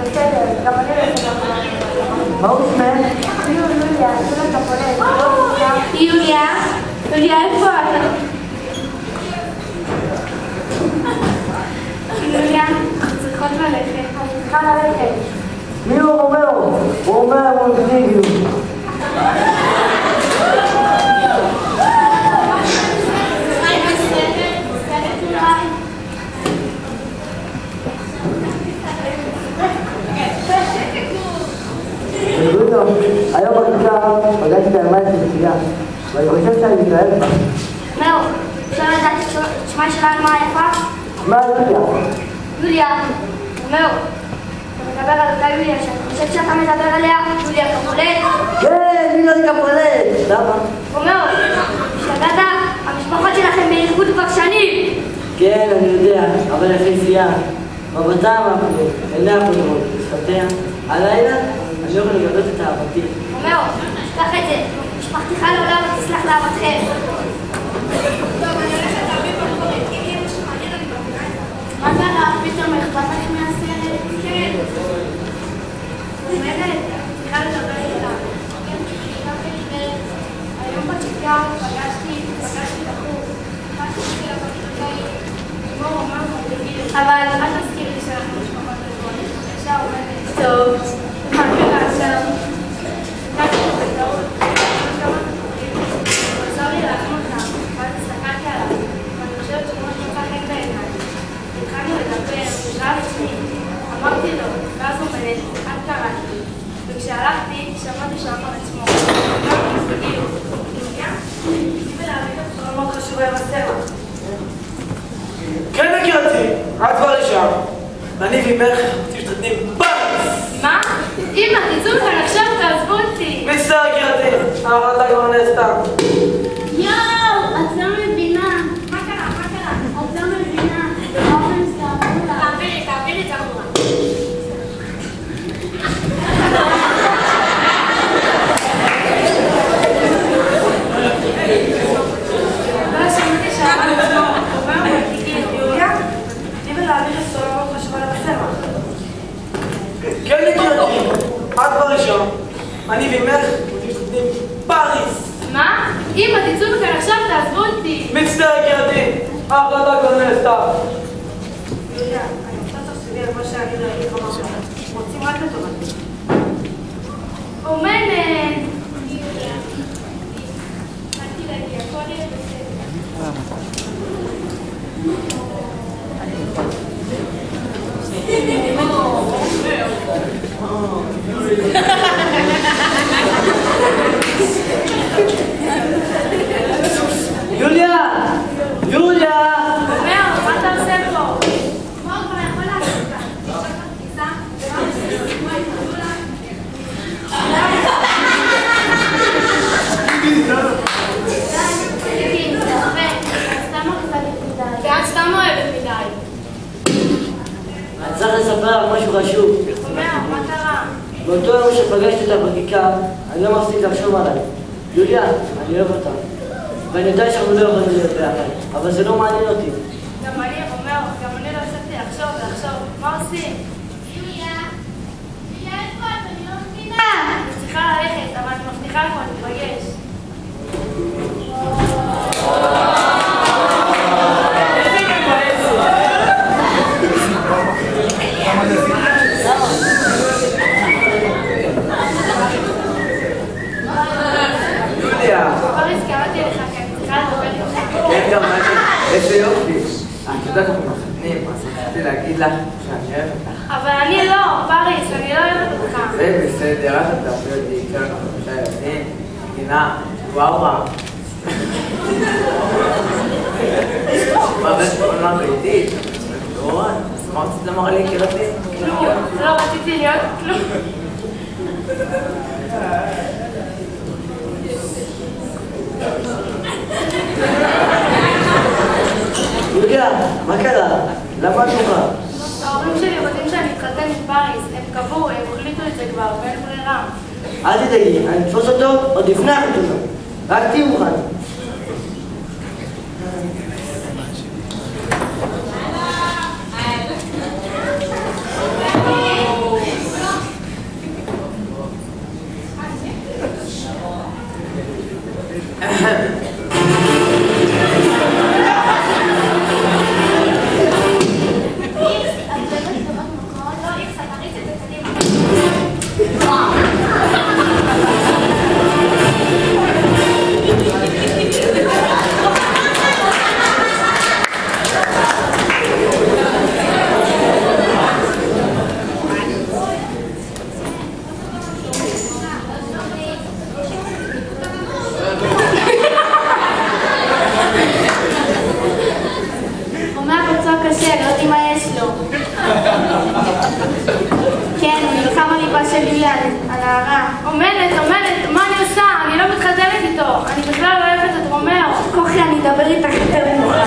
בסדר, גם אני לא אצל מה הוא שמח? יוליה, יוליה קפולט. יוליה? יוליה, איפה אתה? יוליה, צריכות ללכת. צריכה ללכת. מי הוא רומאו? רומאו מונטגיו. היום בכיתה פגשתי את האמת לנסיעה ואני חושב שאני מתאהב בה. מאור, אפשר לדעת את שמה של האלמה היפה? מה יוליה? יוליה. מאור, אתה מדבר על אותה יוליה שאני חושבת שאתה מדבר עליה? יוליה קפולט? כן, מי לא קפולט? למה? מאור, השתגעת? המשפחות שלכם באיחוד כבר שנים! כן, אני יודע, אבל יפהפייה. מבטה המפלה, עיניה פוזרות, שפתיה. הלילה אני לא יכול לגלות את אהבתי. מאור, תשכח את זה. משפחתך לעולם ותסלח לאהבתכם. טוב, אני הולכת להביא במקורית. אם יהיה משהו מעניין אני מבינה את זה. מה קרה? פתאום אכפת לך מהסרט? כן. באמת, צריכה לדבר איתה. היום בכיתה פגשתי בחור. אבל אל תזכיר לי שאנחנו משפחות לבוא. ישר עומדת. טוב. מה קרה עכשיו? קראתי לו בטעות. הוא עזר לי להרים אותם. ואז הסתכלתי עליו. ואני חושבת שמאוד מצא חן בעיניי. התחלנו לדבר, הוא שאל אותי. אמרתי לו, ואז הוא מלט, את קראתי. וכשהלכתי, שמעתי שאמר את שמו. הגיעו. מאוד חשוב היה בסרט. כן הכרתי, את כבר לשם. אני ואימך תשתתנים פאריס. מה? אמא, תצאו מכאן עכשיו, תעזבו אותי. מצטער הכרתי, ההחלטה כבר נעשתה. יואו, את לא מבינה. מה קרה? את לא מבינה. האופן סתעברו לה. תעבירי את עבורה. כן הכרתי, את כבר לשם. אני ואימך תשתתנים פאריס. מה? אמא, תצאו מכאן עכשיו, תעזבו אותי. מצטער הכרתי, ההחלטה כבר נעשתה. יוליה, אני רוצה שתחשבי על מה שאני ראיתי לך משהו. רוצים רק לטובתי. אומנת. באתי להגיע, הכל יהיה בסדר. יוליה! יוליה! מאור, מה אתה עושה פה? מאור, כבר יכול לעשות כאן. כניסה? ואת סתם אוהבת מדי. אני צריך לספר לך משהו חשוב. מאור, מה קרה? באותו יום שפגשתי אותה בכיכר, אני לא מפסיק לחשוב עליי. יוליה, אני אוהב אותה. ואני יודע שאנחנו לא יכולים להיות ביחד, אבל זה לא מעניין אותי. גם אני, מאור, גם אני לא הפסקתי לחשוב. מה עושים? יוליה, איפה את? אני לא מבינה. אני צריכה ללכת, אבל אני מבטיחה לך, אני מתרגש. כן, גם איזה יופי. את יודעת אנחנו מחתנים, אז רציתי להגיד לך שאני אוהב אותך. אבל אני לא, פריס, אני לא אוהבת אותך. זה בסדר, את תעשי אותי, כאן אנחנו 5 ילדים, מדינה, וואו. מה בית קולנוע ביתית? אז מה רצית לומר לי כילדים? כלום, לא רציתי להיות כלום. יוליה, מה קרה? למה את נורא? ההורים שלי רוצים שאני אתחתן עם פריס. הם קבעו, הם החליטו את זה כבר, ואין ברירה. אל תדאגי, אני אתפוס אותו עוד לפני החתונה. רק תהיי מוכן. של יוליאן, הנערה. אומנת, מה אני עושה? אני לא מתחתנת איתו. אני בכלל לא אוהבת את רומאו. כוחי, אני אדבר איתך יותר מאוחר.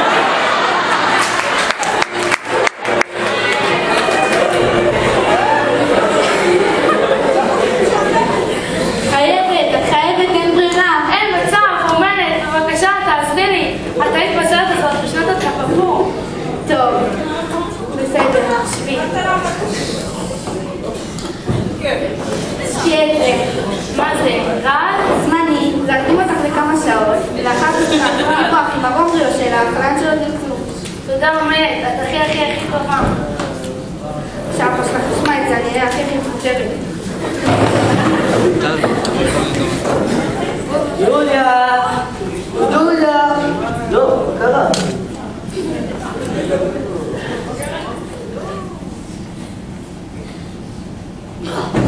חייבת, אין ברירה. אין מצב, אומנת, בבקשה, תעזרי לי. את היית בסרט הזאת בשנות התחפפו. טוב, בסדר, שבי. תהיה את זה. מה זה? רעל? זמני, להקדים אותך לכמה שעות, ולאחר כך נפרח עם הרומריו שלך, לאן שלא תרצו. תודה אומנת, את הכי טובה. שאבא שלך תשמע את זה, אני אהיה הכי מפוצרת. יוליה! לא, קרה.